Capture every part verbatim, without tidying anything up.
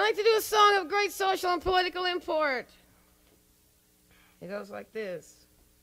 like to do a song of great social and political import. It goes like this.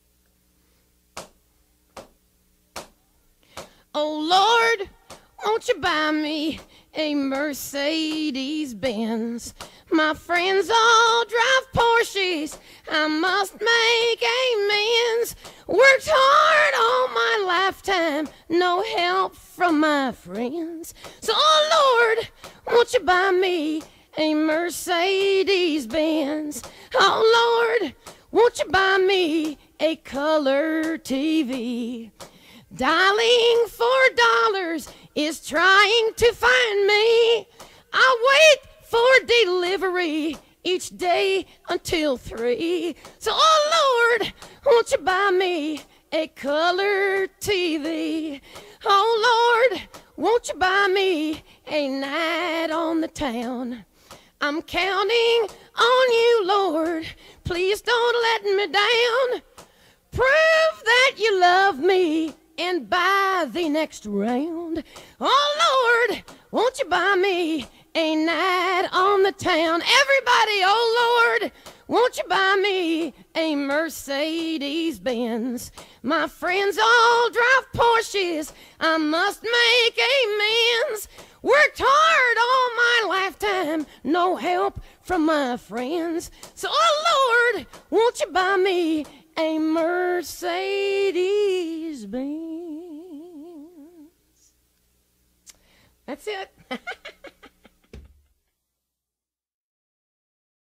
Oh Lord, won't you buy me a Mercedes Benz? My friends all drive Porsches, I must make amends. Worked hard all my lifetime, no help from my friends. So oh Lord, won't you buy me a Mercedes Benz? Oh Lord, won't you buy me a color T V? Dialing for dollars is trying to find me. I wait for delivery each day until three. So, oh Lord, won't you buy me a color T V? Oh Lord, won't you buy me a night on the town? I'm counting on you, Lord. Please don't let me down. Prove that you love me and buy the next round. Oh Lord, won't you buy me a night on the town? Everybody, oh Lord, won't you buy me a Mercedes Benz? My friends all drive Porsches, I must make amends. Worked hard all my lifetime, no help from my friends. So oh Lord, won't you buy me a Mercedes Benz? That's it.